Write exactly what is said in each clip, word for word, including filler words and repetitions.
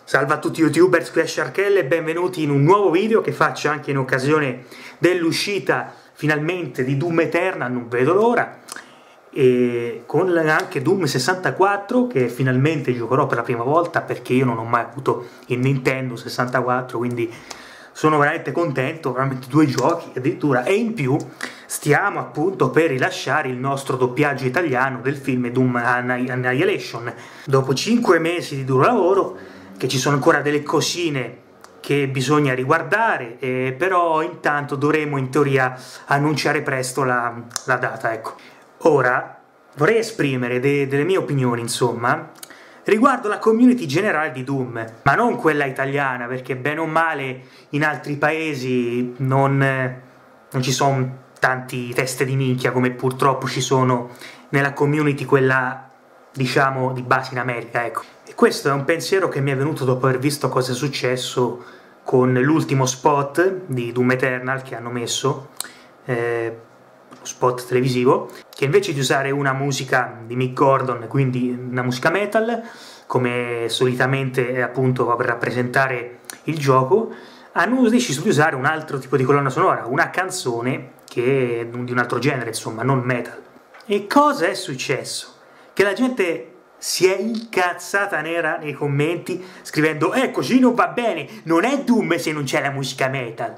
Salve a tutti youtubers, qui è Sharkell e benvenuti in un nuovo video che faccio anche in occasione dell'uscita finalmente di Doom Eternal, non vedo l'ora, e con anche Doom sessantaquattro che finalmente giocherò per la prima volta perché io non ho mai avuto il Nintendo sessantaquattro, quindi sono veramente contento, veramente due giochi addirittura, e in più stiamo appunto per rilasciare il nostro doppiaggio italiano del film Doom Annihilation. Dopo cinque mesi di duro lavoro, che ci sono ancora delle cosine che bisogna riguardare, eh, però intanto dovremo in teoria annunciare presto la, la data, ecco. Ora vorrei esprimere de delle mie opinioni, insomma, riguardo la community generale di Doom, ma non quella italiana, perché bene o male in altri paesi non, non ci sono tanti teste di minchia come purtroppo ci sono nella community, quella diciamo di base in America, ecco. E questo è un pensiero che mi è venuto dopo aver visto cosa è successo con l'ultimo spot di Doom Eternal che hanno messo, eh, lo spot televisivo, che invece di usare una musica di Mick Gordon, quindi una musica metal, come solitamente appunto per rappresentare il gioco, hanno deciso di usare un altro tipo di colonna sonora, una canzone che è di un altro genere, insomma, non metal. E cosa è successo? Che la gente si è incazzata nera nei commenti scrivendo «Eh, così non va bene, non è Doom se non c'è la musica metal».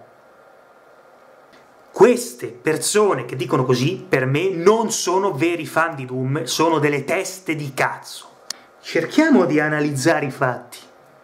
Queste persone che dicono così, per me, non sono veri fan di Doom, sono delle teste di cazzo. Cerchiamo di analizzare i fatti.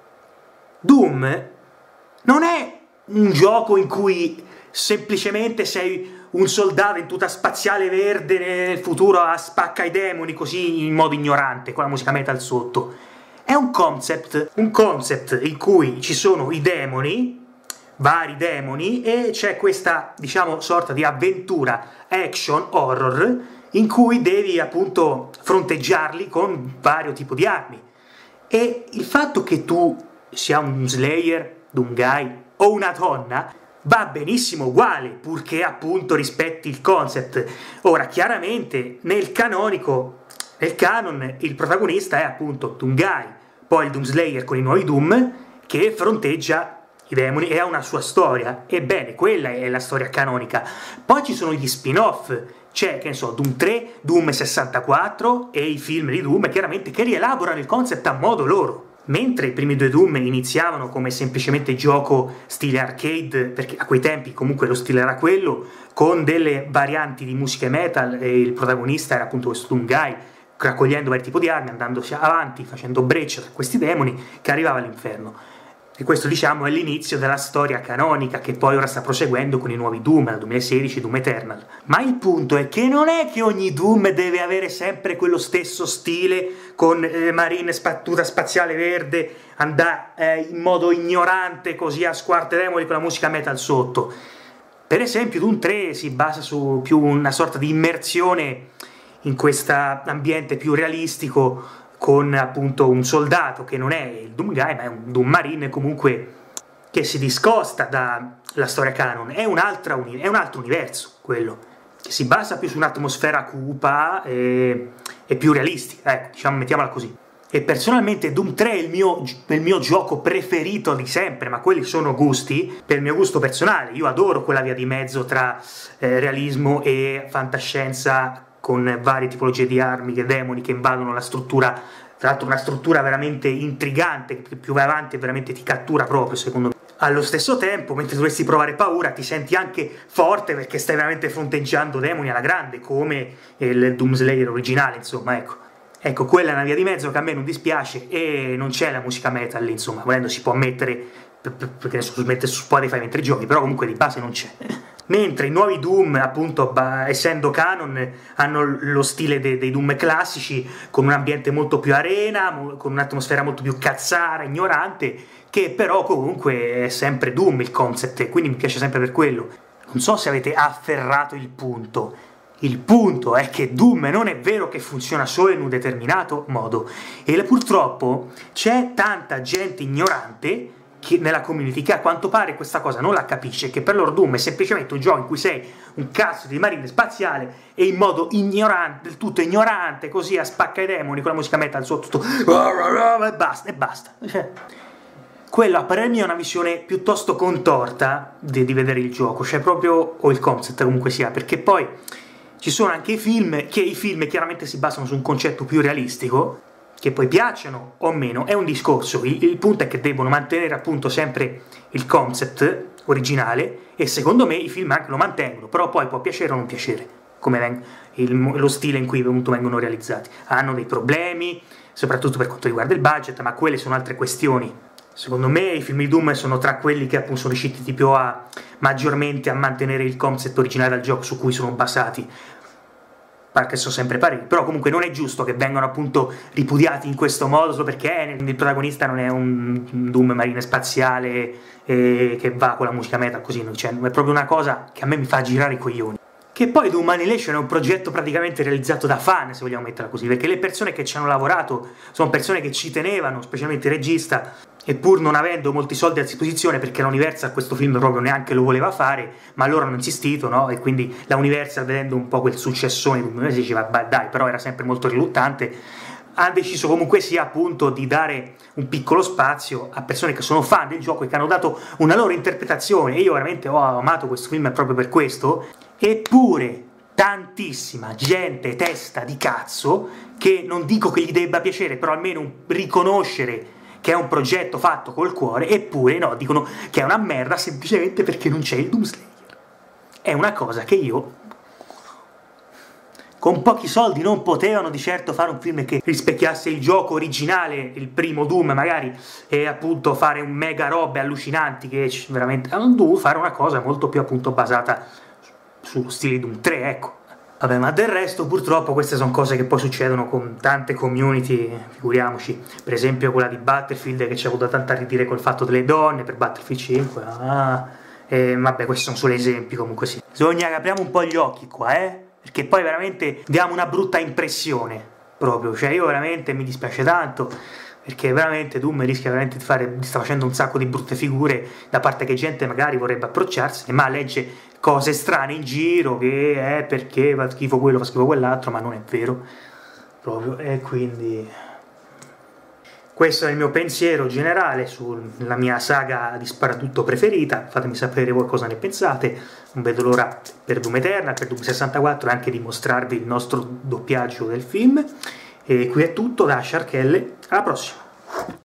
Doom non è un gioco in cui semplicemente sei un soldato in tuta spaziale verde nel futuro a spacca i demoni così in modo ignorante con la musica metal sotto. È un concept, un concept in cui ci sono i demoni, vari demoni, e c'è questa, diciamo, sorta di avventura action horror in cui devi appunto fronteggiarli con vario tipo di armi. E il fatto che tu sia un Slayer, un guy o una donna va benissimo uguale, purché appunto rispetti il concept. Ora, chiaramente nel canonico, nel canon, il protagonista è appunto Doomguy, poi il Doomslayer con i nuovi Doom che fronteggia i demoni e ha una sua storia. Ebbene, quella è la storia canonica. Poi ci sono gli spin-off, c'è, che ne so, Doom tre, Doom sessantaquattro e i film di Doom, chiaramente, che rielaborano il concept a modo loro. Mentre i primi due Doom iniziavano come semplicemente gioco stile arcade, perché a quei tempi comunque lo stile era quello, con delle varianti di musiche metal, e il protagonista era appunto questo Doomguy, raccogliendo vari tipi di armi, andandosi avanti, facendo breccia tra questi demoni, che arrivava all'inferno. E questo, diciamo, è l'inizio della storia canonica, che poi ora sta proseguendo con i nuovi Doom, dal duemilasedici, Doom Eternal. Ma il punto è che non è che ogni Doom deve avere sempre quello stesso stile, con eh, marine spattuta spaziale verde, andare eh, in modo ignorante così a squarte demoni con la musica metal sotto. Per esempio Doom tre si basa su più una sorta di immersione in questo ambiente più realistico, con appunto un soldato che non è il Doomguy, ma è un Doom Marine comunque che si discosta dalla storia canon. È un, è un altro universo quello, che si basa più su un'atmosfera cupa e, e più realistica, ecco, diciamo, mettiamola così. E personalmente Doom tre è il mio, il mio gioco preferito di sempre, ma quelli sono gusti, per il mio gusto personale. Io adoro quella via di mezzo tra eh, realismo e fantascienza, con varie tipologie di armi e demoni che invadono la struttura, tra l'altro una struttura veramente intrigante, che più vai avanti veramente ti cattura proprio, secondo me. Allo stesso tempo, mentre dovresti provare paura, ti senti anche forte perché stai veramente fronteggiando demoni alla grande, come il Doomslayer originale, insomma, ecco. Ecco, quella è una via di mezzo che a me non dispiace, e non c'è la musica metal lì, insomma, volendo si può mettere, perché adesso si mette su Spotify mentre giochi, però comunque di base non c'è. Mentre i nuovi Doom, appunto, essendo canon, hanno lo stile dei, dei Doom classici, con un ambiente molto più arena, con un'atmosfera molto più cazzara, ignorante, che però comunque è sempre Doom il concept, e quindi mi piace sempre per quello. Non so se avete afferrato il punto. Il punto è che Doom non è vero che funziona solo in un determinato modo, e purtroppo c'è tanta gente ignorante che nella community che a quanto pare questa cosa non la capisce, che per loro Doom è semplicemente un gioco in cui sei un cazzo di marine spaziale e in modo ignorante, del tutto ignorante, così a spacca i demoni con la musica metal sotto tutto, e basta, e basta. Cioè, quello a parer mio è una visione piuttosto contorta di, di vedere il gioco, cioè proprio, o il concept comunque sia, perché poi ci sono anche i film, che i film chiaramente si basano su un concetto più realistico, che poi piacciono o meno, è un discorso, il, il punto è che devono mantenere appunto sempre il concept originale, e secondo me i film anche lo mantengono, però poi può piacere o non piacere, come il, lo stile in cui appunto vengono realizzati. Hanno dei problemi, soprattutto per quanto riguarda il budget, ma quelle sono altre questioni. Secondo me i film di Doom sono tra quelli che appunto sono riusciti più a maggiormente a mantenere il concept originale del gioco su cui sono basati, perché sono sempre pareri, però comunque non è giusto che vengano appunto ripudiati in questo modo solo perché il protagonista non è un Doom marine spaziale eh, che va con la musica metal così, cioè, è proprio una cosa che a me mi fa girare i coglioni. Che poi Doom Annihilation è un progetto praticamente realizzato da fan, se vogliamo metterla così, perché le persone che ci hanno lavorato sono persone che ci tenevano, specialmente il regista, e pur non avendo molti soldi a disposizione, perché la Universal questo film proprio neanche lo voleva fare, ma loro hanno insistito, no? E quindi la Universal, vedendo un po' quel successone di Doom, si diceva, beh dai, però era sempre molto riluttante, ha deciso comunque sia appunto di dare un piccolo spazio a persone che sono fan del gioco e che hanno dato una loro interpretazione, e io veramente ho amato questo film proprio per questo. Eppure tantissima gente testa di cazzo, che non dico che gli debba piacere, però almeno riconoscere che è un progetto fatto col cuore, eppure no, dicono che è una merda semplicemente perché non c'è il Doomslayer. È una cosa che io, con pochi soldi, non potevano di certo fare un film che rispecchiasse il gioco originale, il primo Doom magari, e appunto fare un mega robe allucinanti, che veramente non devo fare una cosa molto più appunto basata sullo stile Doom tre, ecco. Vabbè, ma del resto purtroppo queste sono cose che poi succedono con tante community, figuriamoci, per esempio quella di Battlefield, che c'è avuto tanta ridire col fatto delle donne per Battlefield cinque, ah, e vabbè, questi sono solo esempi, comunque sì. Bisogna che apriamo un po' gli occhi qua, eh, perché poi veramente diamo una brutta impressione, proprio, cioè io veramente mi dispiace tanto, perché veramente Doom rischia veramente di fare, sta facendo un sacco di brutte figure, da parte che gente magari vorrebbe approcciarsene, ma legge cose strane in giro, che è perché fa schifo quello, fa schifo quell'altro, ma non è vero, proprio, e quindi questo è il mio pensiero generale sulla mia saga di sparatutto preferita. Fatemi sapere voi cosa ne pensate, non vedo l'ora per Doom Eternal, per Doom sessantaquattro, e anche di mostrarvi il nostro doppiaggio del film. E qui è tutto da Sharkelle, alla prossima!